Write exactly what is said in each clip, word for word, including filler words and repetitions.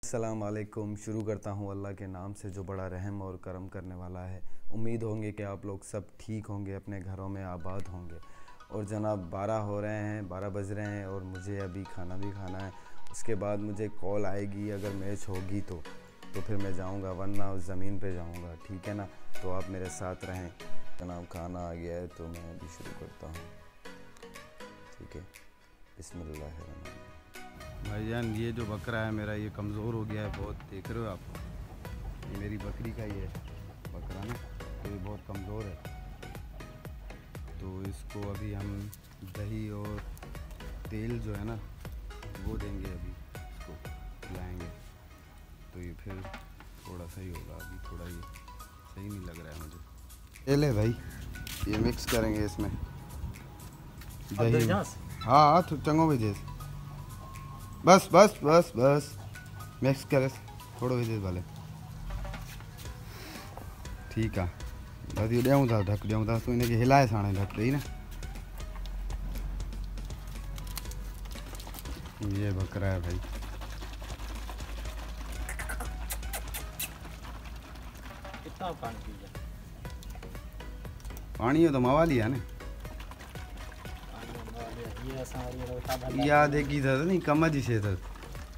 अस्सलाम वालेकुम। शुरू करता हूँ अल्लाह के नाम से जो बड़ा रहम और करम करने वाला है। उम्मीद होंगे कि आप लोग सब ठीक होंगे, अपने घरों में आबाद होंगे। और जनाब बारह हो रहे हैं, बारह बज रहे हैं और मुझे अभी खाना भी खाना है। उसके बाद मुझे कॉल आएगी, अगर मैच होगी तो तो फिर मैं जाऊँगा, वरना उस ज़मीन पे जाऊँगा। ठीक है ना, तो आप मेरे साथ रहें। जनाब खाना आ गया है तो मैं अभी शुरू करता हूँ। ठीक है, बिस्मिल्लाह। भाईजान ये जो बकरा है मेरा, ये कमज़ोर हो गया है बहुत। देख रहे हो आप, ये मेरी बकरी का ही है बकरा ना, तो ये बहुत कमज़ोर है। तो इसको अभी हम दही और तेल जो है ना वो देंगे, अभी इसको खिलाएंगे तो ये फिर थोड़ा सही होगा। अभी थोड़ा ये सही नहीं लग रहा है मुझे। तेल है भाई, ये मिक्स करेंगे इसमें दही। हाँ तो चंगो भेजे, बस बस बस बस मिक्स करे थोड़ो विझे भले। ठीक है, बस ये ॾियूं था, ढक ॾियूं था। तूं इनखे हिलाए साणे ढक ॾेई न। ये बकरा है भाई। कितना पानी पी जाए? पानी हो तो मवाली है ना। या देखी था नहीं कम जी शे था।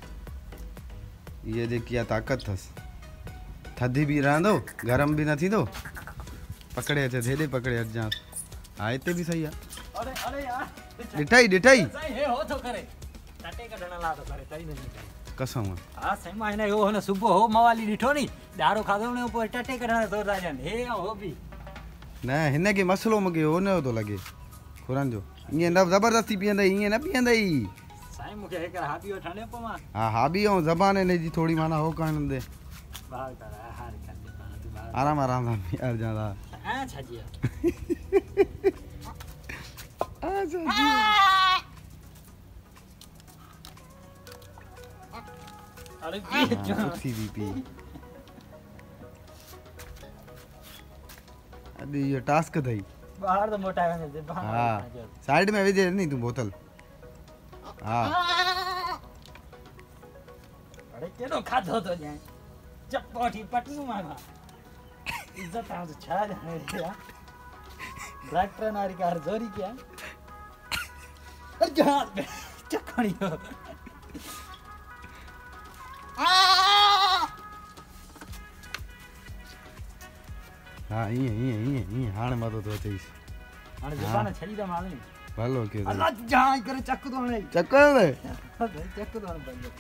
ये देखिए ताकत थस, थधी भी रहंदो, गरम भी न थींदो। पकड़े अचे हेॾे पकड़े अच। हा हिते भी सही है। अरे अरे यार ॾिठई ॾिठई सही हे हो तो करे टटे कढण ला तो करे तई नहीं कसम। हां सही मायने हो न। सुबह हो मवाली ॾिठो नी, ॾारो खाधो ने ऊपर टटे कढण तो राजन हे हो भी न। हिन के मसलो मूंखे हो न तो लगे खुरन जो। ईअं न ज़बरदस्ती पीअंदई, ईअं न पीअंदई साईं। मूंखे हिक हाबी वठणे पो मां। हा हाबी ऐं ज़बान हिन जी थोड़ी माना हो करण दे। बाहर कर हार कर तू बाहर आराम आराम सां यार ज्यादा हां छजिया आ छजिया। अरे पी जो उठी भी पी। अभी ये टास्क थई बाहर तो मोटा है ने बाहर। हाँ साइड में विझे नहीं तू बोतल। हाँ अरे केनो खाधो तो जाए चप्पटी पटनु मामा इज्जत आ तो छा जाने दिया। डॉक्टर नारी का जोरी क्या अरे जहां चकणी हो। हाँ ये ये ये ये हाण मतो तो अचईस हाणे जबान छड़ी दा मालनी भलो के अल्लाह जहां करे चक दो ने चक्कर में चक दो ने बंद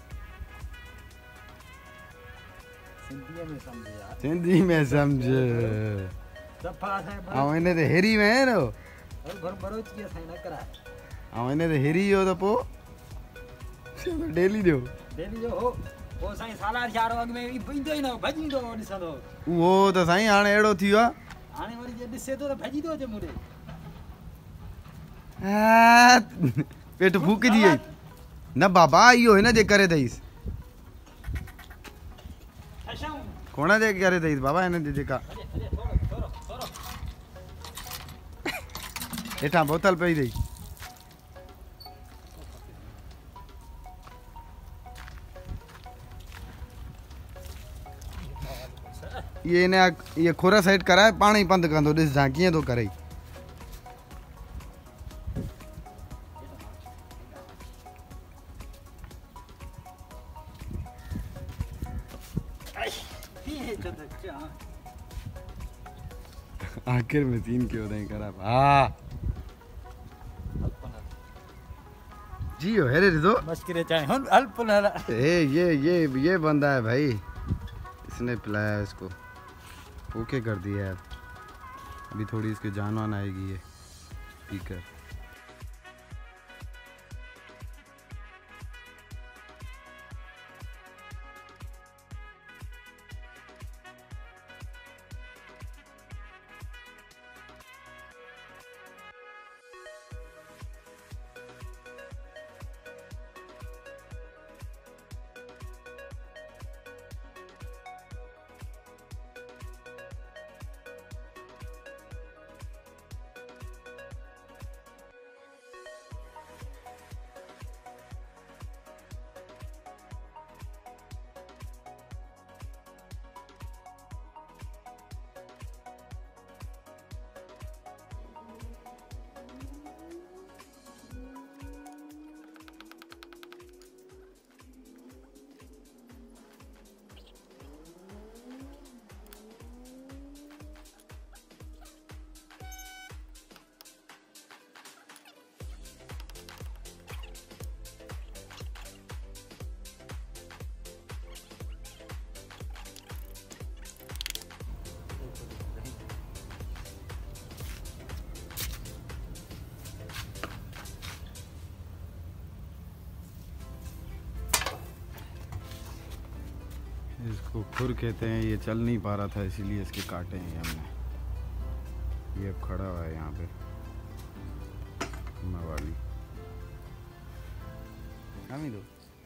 सिंधी में समझ यार, सिंधी में समझ। सफा है आ इने ते हेरी में है नो और घर बरोच के साइन न करा। आ इने ते हेरी हो तो पो डेली दो डेली जो हो वो साईं सालार चार वग में पिंदो ही न भजिंदो ॾिसंदो। वो तो साईं हाणे एड़ो थियो आ। हाणे वरी जे ॾिसे तो भजी दो जे मुरे पेट फूक जी न बाबा। इहो हिन जे करे अथईस, अशम कोण जे करे अथईस बाबा। हिन जे जेका अरे अरे थोरो थोरो थोरो हेठां बोतल पई अथई। ये इन ये खुर सेट कराए पाण ई पंधु कंदो। ॾिस जां कीअं थो करे। आखिर में तीन क्यों नहीं करा। हाँ जियो हेरे दो मस्करे चाहे हुन अल्प न ए ये ये ये बंदा है भाई, इसने पिलाया इसको, ओके कर दिया है। अभी थोड़ी इसकी जान वान आएगी ये पीकर। इसको खुर कहते हैं। ये चल नहीं पा रहा था इसीलिए इसके काटे हैं हमने। ये अब खड़ा हुआ है यहाँ पे मवाली। हम ही दो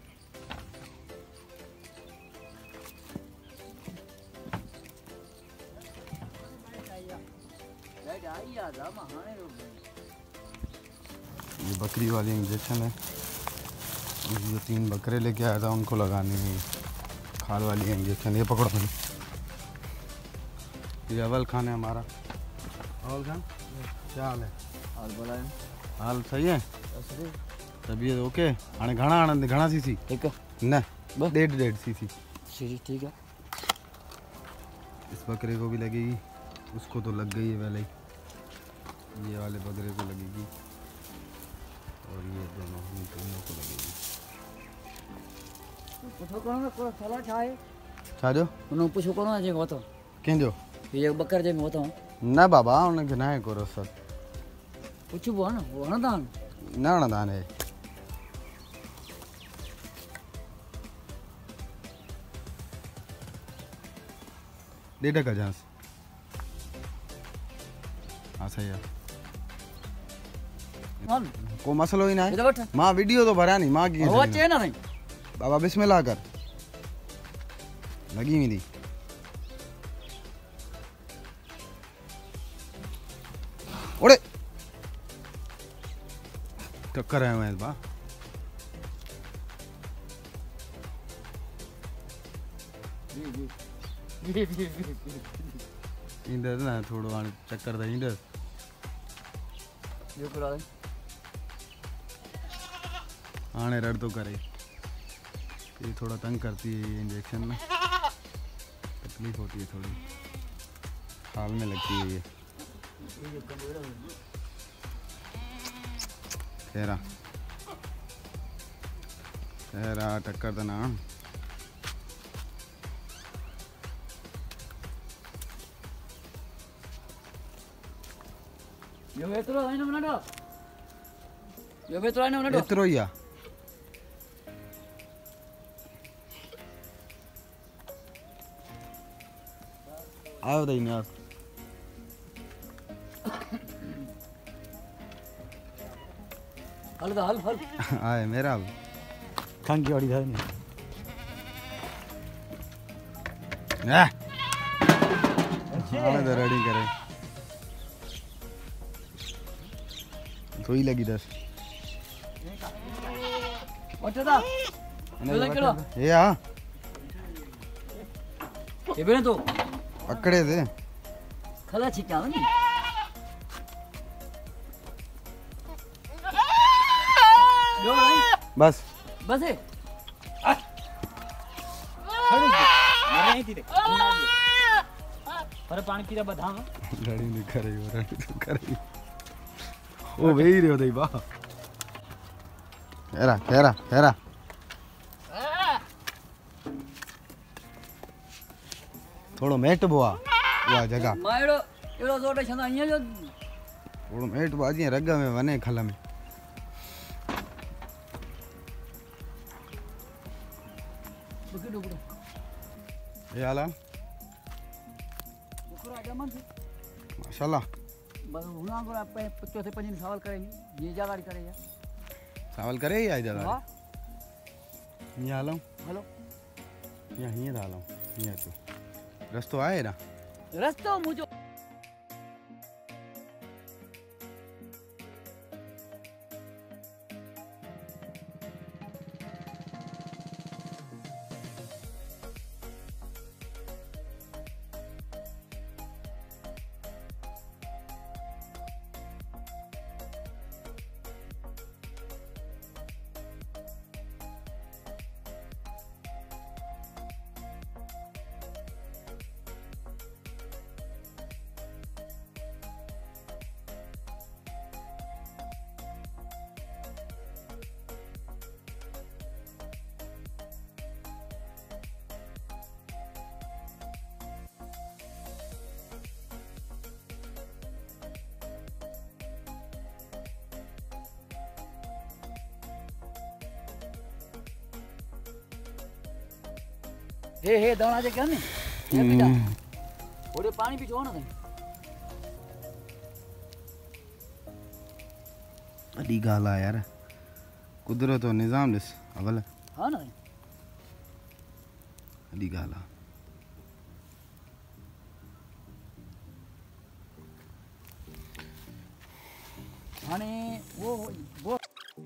ये बकरी वाली इंजेक्शन है। जो तीन बकरे लेके आया था उनको लगाने में खाल वाली इंजेक्शन। ये पकड़ो मेरी। ये अवल खान है हमारा। अवल खान क्या हाल है? हाल बोला है हाल सही है? तबीयत ओके? हाणे घणा आनंद घणा सीसी? ठीक है न बस डेढ़ डेढ़ सीसी। सीसी ठीक है। इस बकरे को भी लगेगी। उसको तो लग गई है पहले ही। ये वाले बकरे को लगेगी और ये दोनों इन दोनों को लगेगी। पूछो कौन को सलाह छाए छाजो उन पूछो कौन जे होतो केंजो ये बकर जे होतो न बाबा उनके ना है करो सर। पूछो वो ना वो हणदान ना ना दान है। डेटा का जांच हाँ सही है। हां को मसलो ही ना इधर है। बैठ माँ वीडियो तो भरा नहीं माँ की वो चे ना नहीं बाबा बिस्मिल्लाह कर लगी हुई थी। ओड़े टक्कर है मैं बा इंदर ना थोड़ो हाणे चक्कर था इंदर जो करा हाणे रड़ तो करे। ये थोड़ा तंग करती है ये इंजेक्शन में तकलीफ होती है थोड़ी हाल में लगती है ये। खैरा खैरा टक्कर तो ना यो एतरो आइनो मनाडो यो एतरो आइनो मनाडो एतरो ही आ। आओ दई यार हल हल हल आए मेरा खांगी वाली था नहीं हां तो रेडी करे तो ही लगी दस ओटदा ले करो ये हां ये बेने तो पकड़े थे खला छिका नहीं जो नहीं बस बस है खड़ी मरे नहीं थी देख पर पानी पीरा बधाम गाड़ी नहीं करे हो रहा तो करे ओ वेही रे दई बा केरा केरा केरा थोड़ो मेट बोआ वा जगह मायड़ो एड़ो जोटे छंदा अइया जो थोड़ो मेट बाजी रग में वने खल में बुकी डुबड़ो ये आला बुकरा जमन थी माशाल्लाह बस हुना को आप चौथे पंजी सवाल करेंगे ये जगह करे या सवाल करे या जगह हां ये आलो हेलो या हिए डालो ये तो रस्तो आए ना रस्तो मुझो हे हे दवना जे क्या ने ये बेटा थोड़े पानी भी छो ना तने अड़ी गाल आ यार कुदरत और निजाम दिस अवल हां ना अड़ी गाल आ हाने वो वो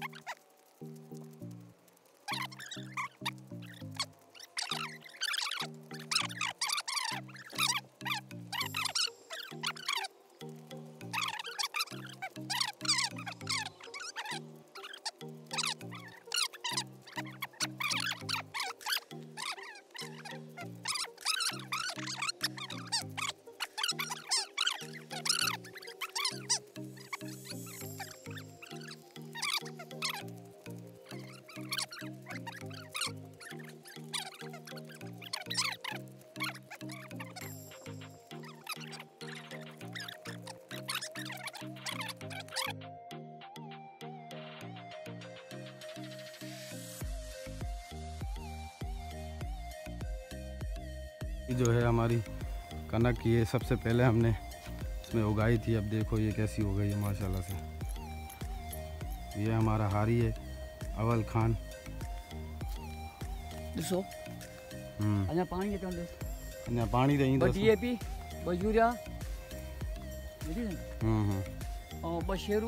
ये जो है हमारी कनक, ये सबसे पहले हमने इसमें उगाई थी। अब देखो ये कैसी हो गई है माशाल्लाह से। ये हमारा हारी है अवल खान। दिसो हम्म अना पानी के दे अञा पानी तो ईंदो। ब डीएपी ब यूरिया बुझी ने हम्म हम्म और ब शेरू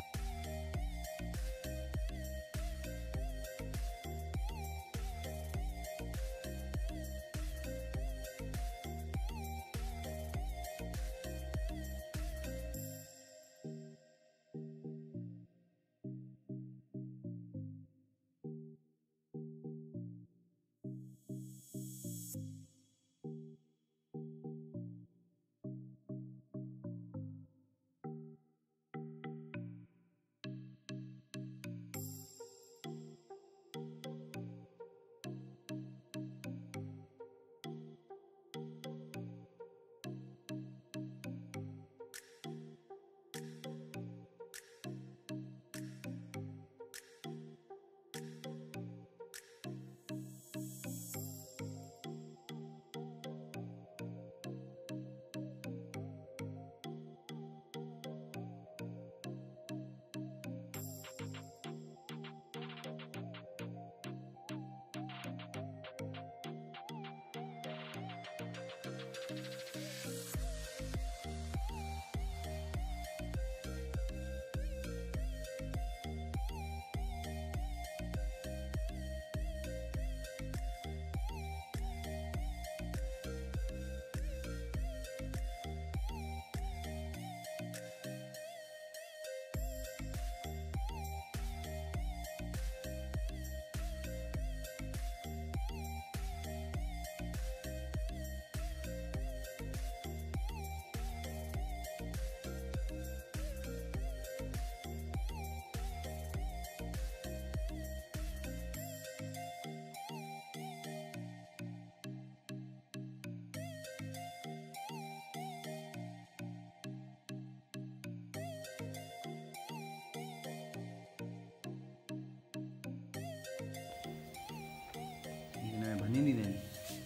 भनी नहीं देनी।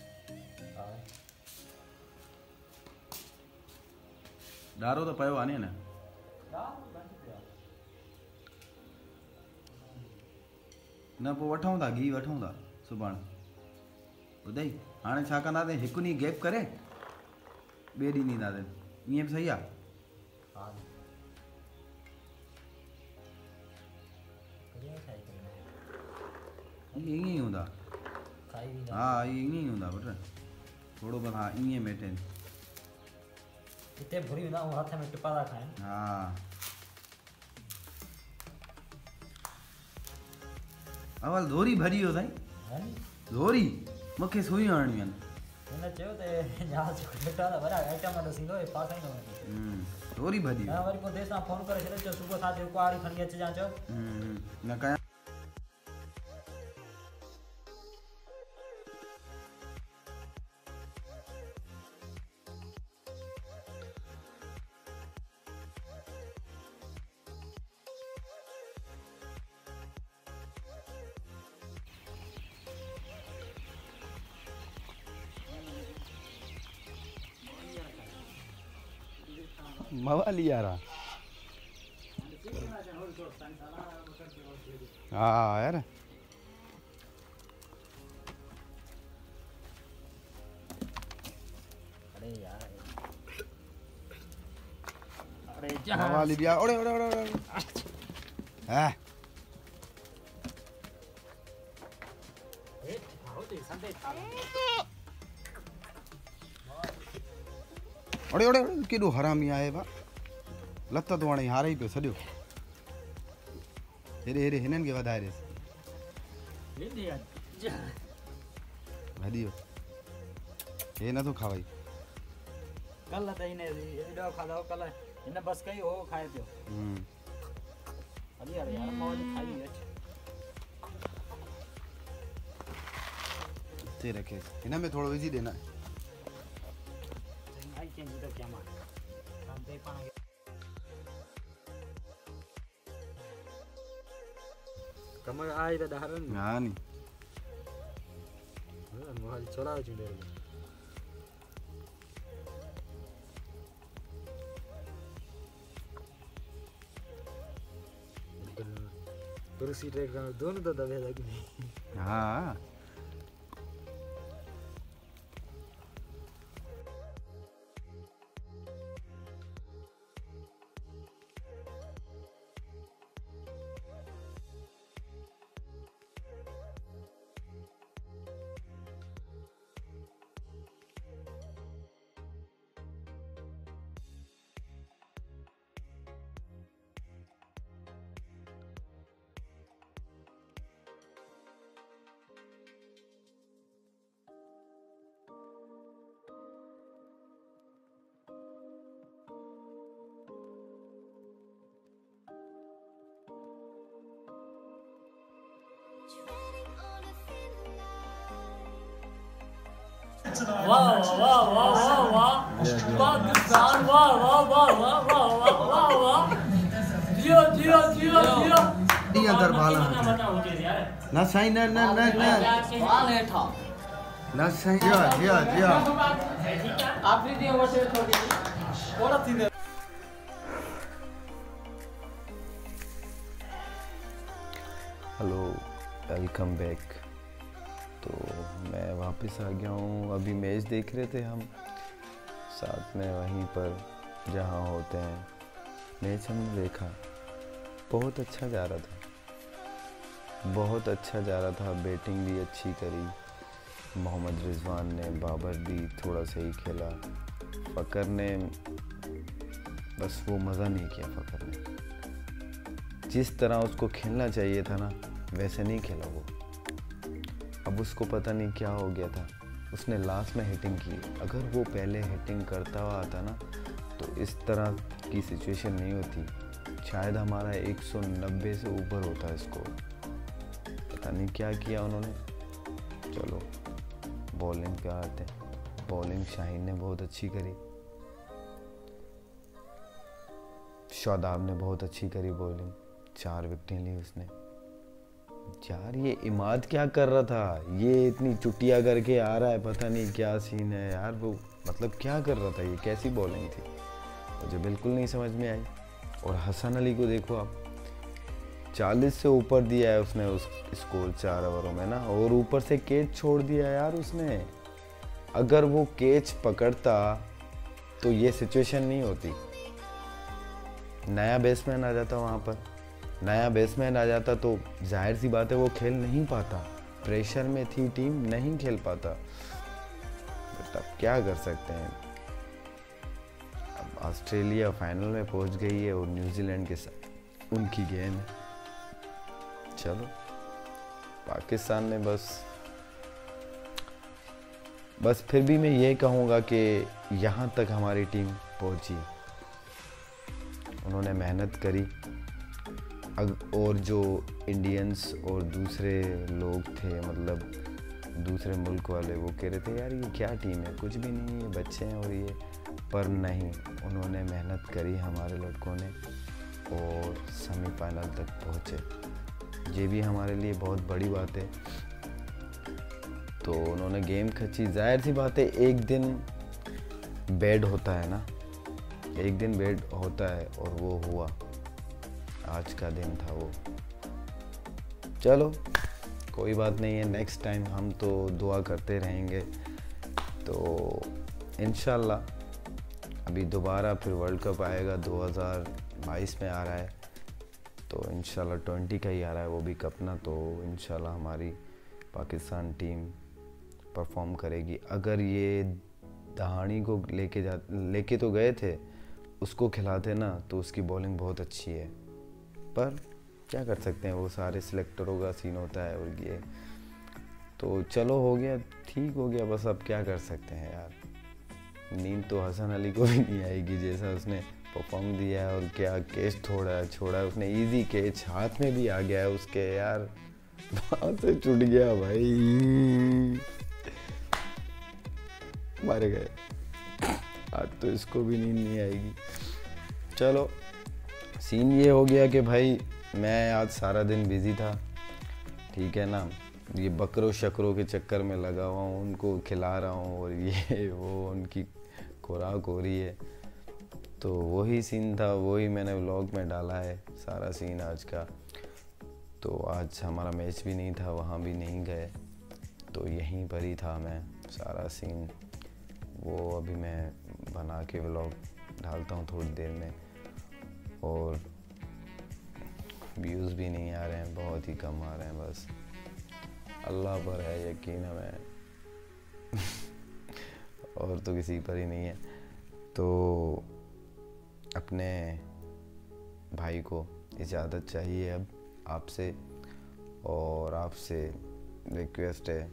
दारो तो पयो आने ना न पोइ वठूं था घी वठूं था सुभाणे ॿुधाई। हाणे छा कंदासीं हिकु ॾींहुं गैप करे ॿिए ॾींहुं ॾींदासीं, ईअं बि सही आहे। ईअं ई हूंदा हा ईअं ई हूंदा पुट थोरो बस हा ईअं मेंटेन इते भुरी ना हथ में टिपा था खाएं। हा अवल धोरी भरी हो साईं धोरी मूंखे सुई हणियूं आहिनि। हिन चयो त या बेटा त वॾा आइटम ॾो सींदो पास ई न धोरी भरी हा वरी पोइ देर सां फोन करे छॾियो सुबुह खां कुआड़ी खणी अचिजां चयो न कयां मवाली आ रहा। हाँ यार अरे यार अरे जहाँ मवाली भी आ। ओरे ओरे ओरे ओरे हाँ ओरे ओरे केॾो हरामी आहे बा लत तो हाणे हारे ई पियो सॼो हेॾे हेॾे हिननि खे वधाए ॾेसि हली वियो हे नथो खावाई कल त हिन एॾो खाधो कल हिन बस कई हो खाए पियो हली यार यार मौज खाई अच ते रखे हिन में थोड़ो विझी देना I can do the camera काम पे पाण कमर आई त ॾारन हा नी मोहल छोड़ा चुंडे कुर्सी ट्रैक दोनों तो दबे लगी हाँ वाह वाह वाह वाह वाह पाकिस्तान वाह वाह वाह वाह वाह वाह वाह वाह जियो जियो जियो जियो डी अंदर भाला ना साईं न न न न वाल हेठा ना साईं जिया जिया जिया आखिरी दी ओवर से थोड़ी थोड़ा थी हेलो वेलकम बैक। तो मैं वापस आ गया हूँ। अभी मैच देख रहे थे हम साथ में वहीं पर जहाँ होते हैं। मैच हमने देखा, बहुत अच्छा जा रहा था, बहुत अच्छा जा रहा था। बैटिंग भी अच्छी करी मोहम्मद रिजवान ने, बाबर भी थोड़ा सही खेला, फ़कर ने बस वो मज़ा नहीं किया। फ़कर ने जिस तरह उसको खेलना चाहिए था ना, वैसे नहीं खेला वो। अब उसको पता नहीं क्या हो गया था, उसने लास्ट में हिटिंग की। अगर वो पहले हिटिंग करता हुआ आता ना, तो इस तरह की सिचुएशन नहीं होती। शायद हमारा एक सौ नब्बे से ऊपर होता है स्कोर। पता नहीं क्या किया उन्होंने। चलो बॉलिंग पे आते हैं। बॉलिंग शाहीन ने बहुत अच्छी करी, शादाब ने बहुत अच्छी करी बॉलिंग, चार विकेटें ली उसने। यार ये इमाद क्या कर रहा था, ये इतनी चुटिया करके आ रहा है, पता नहीं क्या सीन है यार। वो मतलब क्या कर रहा था, ये कैसी बॉलिंग थी, मुझे बिल्कुल नहीं समझ में आई। और हसन अली को देखो आप, चालीस से ऊपर दिया है उसने उस स्कोर चार ओवरों में ना, और ऊपर से कैच छोड़ दिया यार उसने। अगर वो कैच पकड़ता तो ये सिचुएशन नहीं होती। नया बैट्समैन आ जाता वहाँ पर, नया बैट्समैन आ जाता तो जाहिर सी बात है वो खेल नहीं पाता। प्रेशर में थी टीम, नहीं खेल पाता। बट अब क्या कर सकते हैं। अब ऑस्ट्रेलिया फाइनल में पहुंच गई है और न्यूजीलैंड के साथ उनकी गेम है। चलो पाकिस्तान ने बस बस फिर भी मैं ये कहूँगा कि यहाँ तक हमारी टीम पहुँची, उन्होंने मेहनत करी। और जो इंडियंस और दूसरे लोग थे, मतलब दूसरे मुल्क वाले, वो कह रहे थे यार ये क्या टीम है, कुछ भी नहीं, ये बच्चे हैं और ये, पर नहीं, उन्होंने मेहनत करी हमारे लड़कों ने और सेमीफाइनल तक पहुँचे। ये भी हमारे लिए बहुत बड़ी बात है। तो उन्होंने गेम खींची। जाहिर सी बात है एक दिन बैड होता है ना, एक दिन वेट होता है और वो हुआ, आज का दिन था वो। चलो कोई बात नहीं है, नेक्स्ट टाइम हम तो दुआ करते रहेंगे। तो इंशाल्लाह अभी दोबारा फिर वर्ल्ड कप आएगा, दो हज़ार बाईस में आ रहा है, तो इंशाल्लाह ट्वेंटी का ही आ रहा है वो भी कप ना। तो इंशाल्लाह हमारी पाकिस्तान टीम परफॉर्म करेगी। अगर ये दहाड़ी को लेके जा लेके तो गए थे, उसको खिलाते ना तो उसकी बॉलिंग बहुत अच्छी है, पर क्या कर सकते हैं, वो सारे सिलेक्टरों का सीन होता है। और ये तो चलो हो गया, ठीक हो गया, बस अब क्या कर सकते हैं यार। नींद तो हसन अली को भी नहीं आएगी जैसा उसने परफॉर्म दिया है। और क्या कैच छोड़ा छोड़ा है उसने, इजी कैच हाथ में भी आ गया है उसके यार, वहाँ से छूट गया भाई, मारे गए। आज तो इसको भी नींद नहीं आएगी। चलो सीन ये हो गया कि भाई मैं आज सारा दिन बिजी था, ठीक है ना। ये बकरों शकरों के चक्कर में लगा हुआ हूँ, उनको खिला रहा हूँ और ये वो उनकी खुराक हो रही है। तो वही सीन था, वही मैंने व्लॉग में डाला है सारा सीन आज का। तो आज हमारा मैच भी नहीं था, वहाँ भी नहीं गए, तो यहीं पर ही था मैं, सारा सीन वो अभी मैं बना के व्लॉग डालता हूँ थोड़ी देर में। और व्यूज़ भी नहीं आ रहे हैं, बहुत ही कम आ रहे हैं, बस अल्लाह पर है यकीन हमें और तो किसी पर ही नहीं है। तो अपने भाई को इजाज़त चाहिए अब आपसे, और आपसे रिक्वेस्ट है,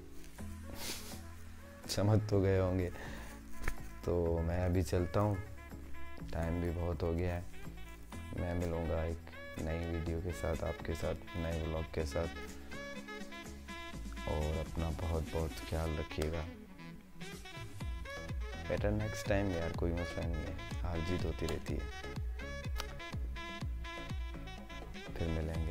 समझ तो गए होंगे। तो मैं अभी चलता हूँ, टाइम भी बहुत हो गया है। मैं मिलूँगा एक नई वीडियो के साथ, आपके साथ, नए व्लॉग के साथ। और अपना बहुत बहुत ख्याल रखिएगा। बेटर नेक्स्ट टाइम यार, कोई मसला नहीं है, हार जीत होती रहती है। फिर मिलेंगे।